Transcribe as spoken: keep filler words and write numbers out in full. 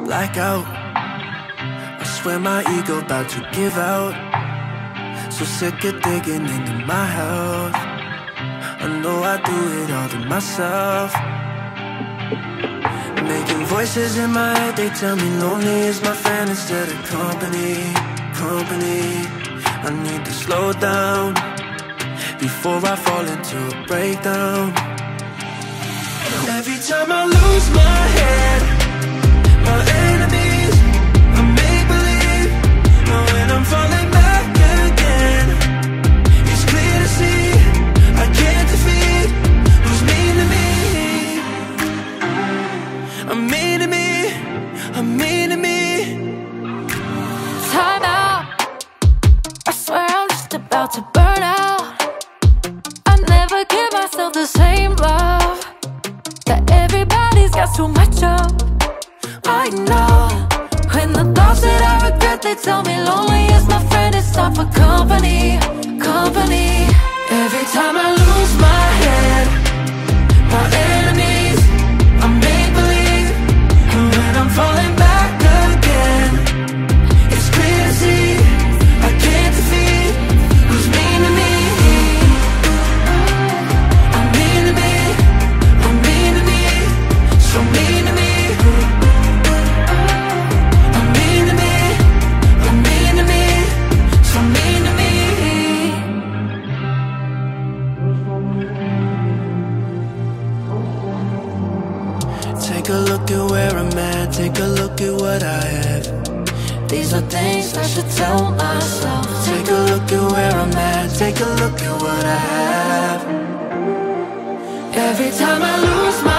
blackout. I swear my ego about to give out. So sick of digging into my health. I know I do it all to myself. Making voices in my head, they tell me lonely is my friend instead of company, company. I need to slow down before I fall into a breakdown. Every time I lose my head, my enemies, I make believe. And when I'm falling back again, it's clear to see I can't defeat who's mean to me. I'm mean to me, I'm mean to me. Time out, I swear I'm just about to burn out. I never give myself the same love that everybody's got so much of. I know when the thoughts that I regret, they tell me lonely is my friend. It's time for company, company. Every time I lose my head, my enemies, I make believe. And when I'm falling back again, it's clear to see I can't defeat who's mean to me. I'm mean to me, I'm mean to me, so mean to me. I'm mean to me, I'm mean to me, so mean to me. Take a look at where I'm at, take a look at what I have. These are things I should tell myself. Take a look at where I'm at, take a look at what I have. Every time I lose my